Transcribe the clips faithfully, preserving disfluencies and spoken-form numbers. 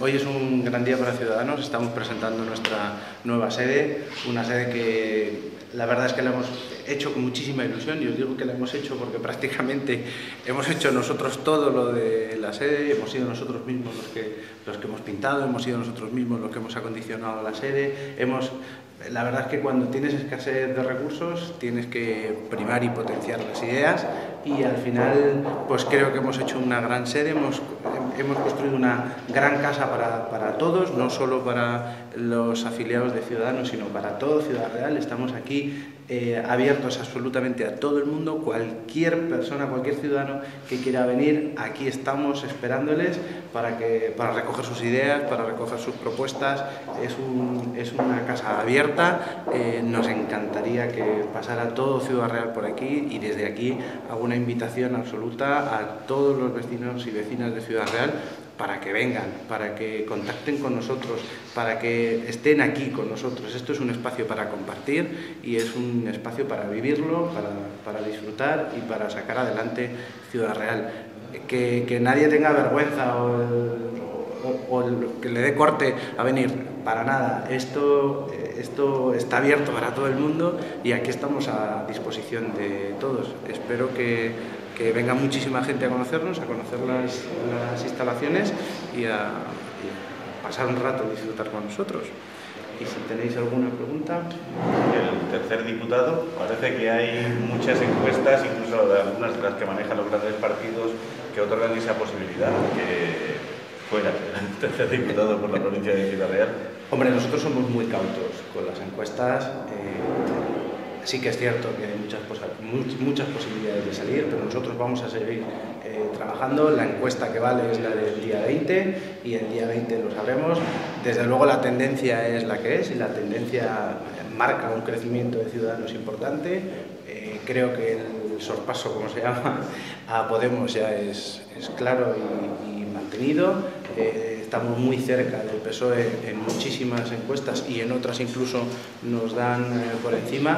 hoy es un gran día para Ciudadanos, estamos presentando nuestra nueva sede, una sede que la verdad es que la hemos hecho con muchísima ilusión, y os digo que la hemos hecho porque prácticamente hemos hecho nosotros todo lo de la sede, hemos sido nosotros mismos los que, los que hemos pintado, hemos sido nosotros mismos los que hemos acondicionado la sede, hemos... La verdad es que cuando tienes escasez de recursos tienes que primar y potenciar las ideas, y al final pues creo que hemos hecho una gran sede, hemos, hemos construido una gran casa para, para todos, no solo para los afiliados de Ciudadanos, sino para todo Ciudad Real. Estamos aquí eh, abiertos absolutamente a todo el mundo, cualquier persona, cualquier ciudadano que quiera venir, aquí estamos esperándoles para, que, para recoger sus ideas, para recoger sus propuestas. Es, un, es una casa abierta, eh, nos encantaría que pasara todo Ciudad Real por aquí, y desde aquí hago una invitación absoluta a todos los vecinos y vecinas de Ciudad Real para que vengan, para que contacten con nosotros, para que estén aquí con nosotros. Esto es un espacio para compartir y es un espacio para vivirlo, para, para disfrutar y para sacar adelante Ciudad Real. Que, que nadie tenga vergüenza o, o, o el, que le dé corte a venir, para nada. Esto, esto está abierto para todo el mundo y aquí estamos a disposición de todos. Espero que que venga muchísima gente a conocernos, a conocer las, las instalaciones y a, y a pasar un rato y disfrutar con nosotros. Y si tenéis alguna pregunta... El tercer diputado, parece que hay muchas encuestas, incluso de algunas de las que manejan los grandes partidos, que otorgan esa posibilidad, que fuera el tercer diputado por la provincia de Ciudad Real. Hombre, nosotros somos muy cautos con las encuestas. Eh, Sí que es cierto que hay muchas, muchas posibilidades de salir, pero nosotros vamos a seguir eh, trabajando. La encuesta que vale es la del día veinte y el día veinte lo sabremos. Desde luego la tendencia es la que es y la tendencia marca un crecimiento de Ciudadanos importante. Eh, creo que el sorpaso, como se llama, a Podemos ya es, es claro y, y mantenido. Eh, Estamos muy cerca del P S O E en muchísimas encuestas y en otras incluso nos dan eh, por encima.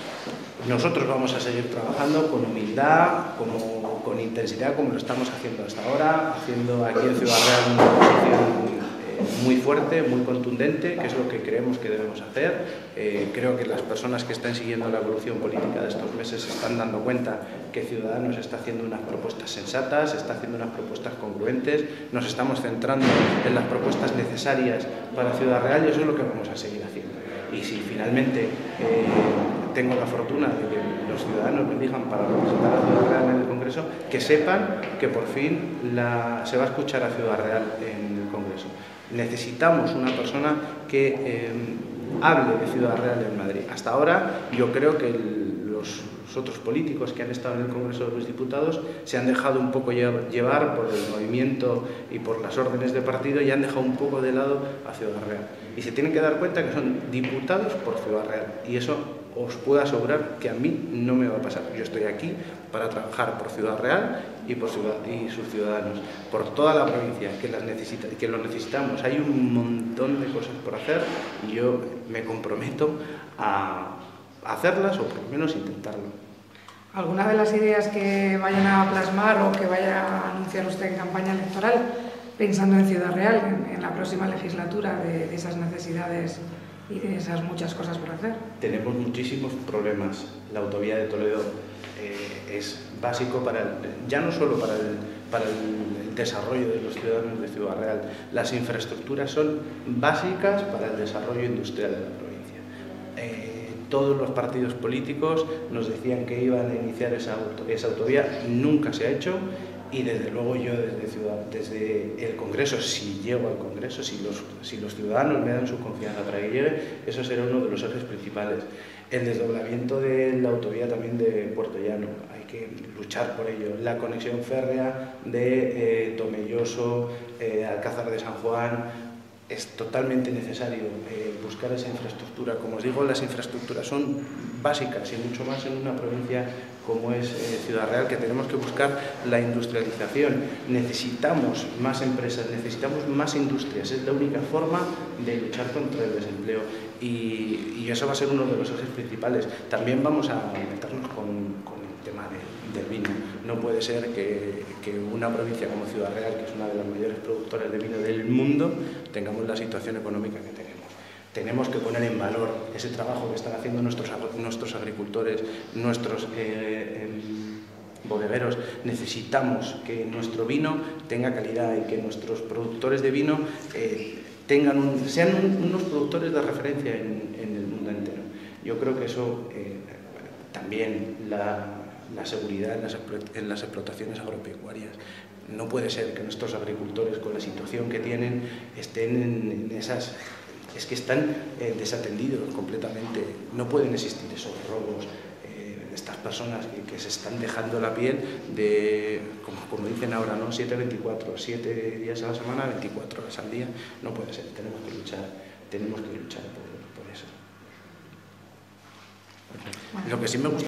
Nosotros vamos a seguir trabajando con humildad, como, con intensidad, como lo estamos haciendo hasta ahora, haciendo aquí en Ciudad Real una posición eh, muy fuerte, muy contundente, que es lo que creemos que debemos hacer. Eh, creo que las personas que están siguiendo la evolución política de estos meses se están dando cuenta que Ciudadanos está haciendo unas propuestas sensatas, está haciendo unas propuestas congruentes, nos estamos centrando en las propuestas necesarias para Ciudad Real y eso es lo que vamos a seguir haciendo. Y si finalmente eh, tengo la fortuna de que los ciudadanos me elijan para representar a Ciudad Real en el Congreso, que sepan que por fin la, se va a escuchar a Ciudad Real en el Congreso. Necesitamos una persona que eh, hable de Ciudad Real en Madrid. Hasta ahora yo creo que el, los, los otros políticos que han estado en el Congreso de los Diputados se han dejado un poco llevar por el movimiento y por las órdenes de partido y han dejado un poco de lado a Ciudad Real. Y se tienen que dar cuenta que son diputados por Ciudad Real. Y eso os puedo asegurar que a mí no me va a pasar. Yo estoy aquí para trabajar por Ciudad Real y por ciudad, y sus ciudadanos, por toda la provincia que, las necesita, que lo necesitamos. Hay un montón de cosas por hacer y yo me comprometo a hacerlas o por lo menos intentarlo. ¿Alguna de las ideas que vayan a plasmar o que vaya a anunciar usted en campaña electoral, pensando en Ciudad Real, en, en la próxima legislatura, de, de esas necesidades y de esas muchas cosas por hacer? Tenemos muchísimos problemas. La autovía de Toledo eh, es básico para el, ya no solo para el, para el desarrollo de los ciudadanos de Ciudad Real. Las infraestructuras son básicas para el desarrollo industrial de la provincia. Eh, todos los partidos políticos nos decían que iban a iniciar esa, auto, esa autovía, nunca se ha hecho. Y desde luego yo desde, ciudad, desde el Congreso, si llego al Congreso, si los, si los ciudadanos me dan su confianza para que llegue, eso será uno de los ejes principales. El desdoblamiento de la autovía también de Puerto Llano, hay que luchar por ello. La conexión férrea de eh, Tomelloso, eh, Alcázar de San Juan, es totalmente necesario eh, buscar esa infraestructura. Como os digo, las infraestructuras son básicas y mucho más en una provincia como es eh, Ciudad Real, que tenemos que buscar la industrialización. Necesitamos más empresas, necesitamos más industrias. Es la única forma de luchar contra el desempleo y, y eso va a ser uno de los ejes principales. También vamos a meternos con, con el tema de, del vino. No puede ser que, que una provincia como Ciudad Real, que es una de las mayores productoras de vino del mundo, tengamos la situación económica que tenemos. Tenemos que poner en valor ese trabajo que están haciendo nuestros, nuestros agricultores, nuestros eh, eh, bodegueros. Necesitamos que nuestro vino tenga calidad y que nuestros productores de vino eh, tengan un, sean un, unos productores de referencia en, en el mundo entero. Yo creo que eso eh, también la, la seguridad en las, en las explotaciones agropecuarias. No puede ser que nuestros agricultores, con la situación que tienen, estén en, en esas... Es que están eh, desatendidos completamente. No pueden existir esos robos eh, de estas personas que, que se están dejando la piel de, como, como dicen ahora, ¿no? siete veinticuatro, siete días a la semana, veinticuatro horas al día. No puede ser, tenemos que luchar, tenemos que luchar por, por eso. Lo que sí me gusta